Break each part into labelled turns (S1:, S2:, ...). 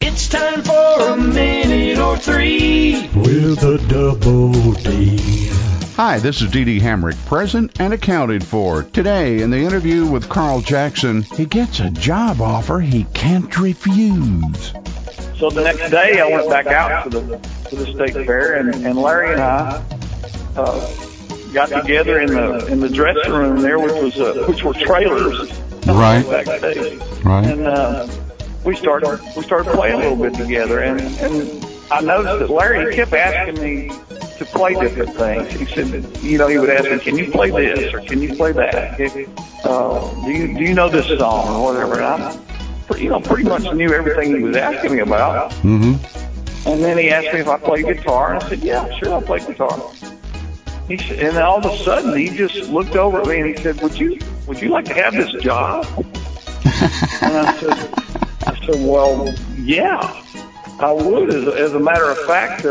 S1: It's time for a minute or three with a double D.
S2: Hi, this is D.D. Hamric, present and accounted for. Today, in the interview with Carl Jackson, he gets a job offer he can't refuse.
S3: So the next day, I went back out to the state fair, and Larry and I got together in the dressing room there, which were trailers.
S2: Right.
S3: Backstage.
S2: Right.
S3: And we started playing a little bit together, and I noticed that Larry, he kept asking me to play different things. He said, he would ask me, can you play this or can you play that? Do you know this song or whatever? And I pretty much knew everything he was asking me about.
S2: Mm-hmm.
S3: And then he asked me if I played guitar, and I said, yeah, sure, I'll play guitar. He said, and all of a sudden he just looked over at me and he said, would you like to have this job? And I said, well, yeah, I would. As a matter of fact,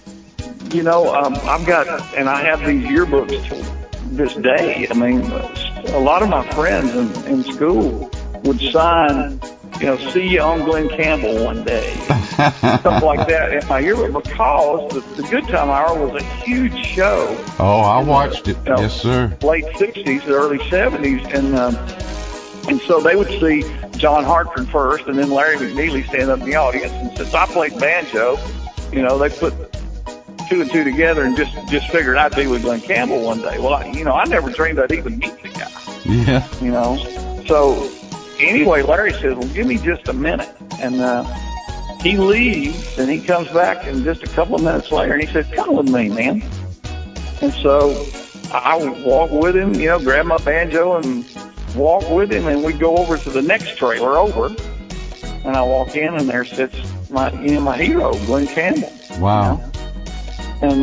S3: I've got, and I have these yearbooks to this day. I mean, a lot of my friends in school would sign, see you on Glen Campbell one day, stuff like that. And my yearbook, because the Good Time Hour was a huge show.
S2: Oh, I watched it. Yes, sir.
S3: Late 60s, early 70s, and so they would see John Hartford first, and then Larry McNeely stand up in the audience. And since I played banjo, they put two and two together and just figured I'd be with Glen Campbell one day. Well, I never dreamed I'd even meet the guy.
S2: Yeah.
S3: So anyway, Larry says, well, give me just a minute. And he leaves, and he comes back and just a couple of minutes later, and he says, come with me, man. And so I walk with him, grab my banjo and walk with him, and we go over to the next trailer over, and I walk in, and there sits my hero, Glen Campbell.
S2: Wow.
S3: And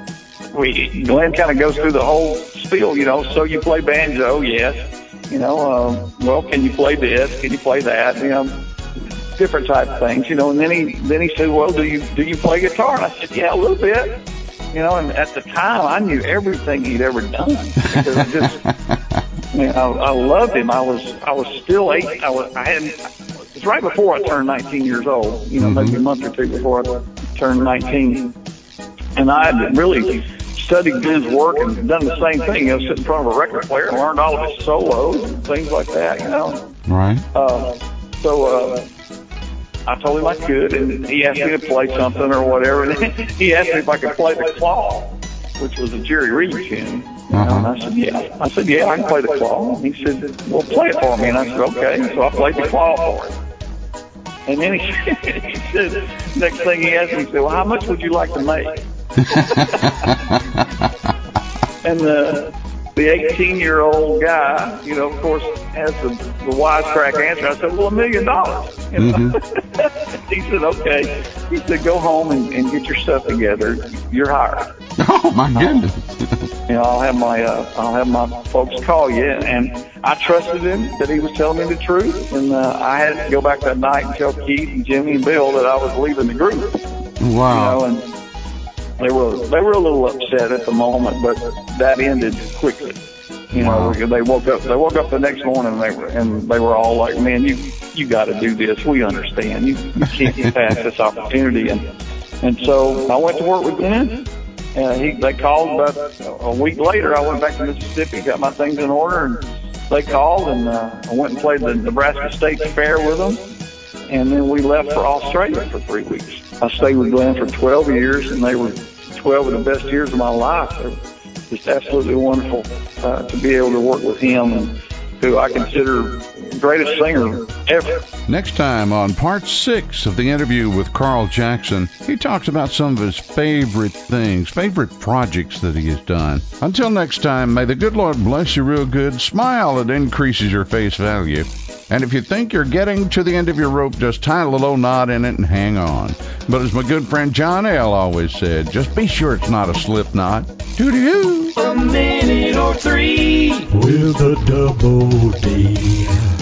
S3: Glen kind of goes through the whole spiel, so you play banjo, yes. Well, can you play this? Can you play that? Different type of things, and then he said, well, do you play guitar? And I said, yeah, a little bit. And at the time I knew everything he'd ever done, because I loved him. I was still 8. It was right before I turned 19 years old, maybe a month or two before I turned 19. And I had really studied Glen's work and done the same thing, sit in front of a record player and learned all of his solos and things like that,
S2: Right.
S3: So I told him I could, and he asked me to play something or whatever, and he asked me if I could play the Claw, which was a Jerry Reed tune. And I said, yeah. I can play the Claw. And he said, well, play it for me. And I said, okay. So I played the Claw for him. And then he said, next thing he asked me, he said, well, how much would you like to make? And the 18-year-old guy, of course, has the wisecrack answer. I said, well, $1 million. He said, okay. He said, go home and get your stuff together. You're hired.
S2: Oh, my goodness.
S3: I'll have my folks call you. And I trusted him that he was telling me the truth. And I had to go back that night and tell Keith and Jimmy and Bill that I was leaving the group.
S2: Wow.
S3: And they were a little upset at the moment, but that ended quickly.
S2: Wow.
S3: They woke up the next morning and they were all like, man, you got to do this. We understand. You can't pass this opportunity. And so I went to work with Glen. They called about a week later. I went back to Mississippi, got my things in order, and they called, and I went and played the Nebraska State Fair with them. And then we left for Australia for 3 weeks. I stayed with Glen for 12 years, and they were 12 of the best years of my life. They were just absolutely wonderful to be able to work with him, who I consider the greatest singer ever.
S2: Next time on part 6 of the interview with Carl Jackson, he talks about some of his favorite things, favorite projects that he has done. Until next time, may the good Lord bless you real good. Smile, it increases your face value. And if you think you're getting to the end of your rope, just tie a little knot in it and hang on. But as my good friend John L. always said, just be sure it's not a slip knot. Doo-doo-doo.
S1: A minute or three with a double D.